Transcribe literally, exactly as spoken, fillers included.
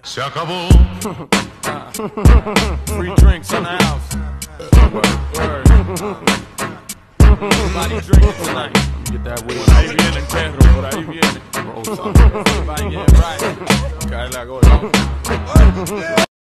Se acabó. Free drinks in the house. Word. Everybody drinking tonight. Get that weed. Por ahí viene el perro, por ahí viene. Everybody getting right. Cae la gorda.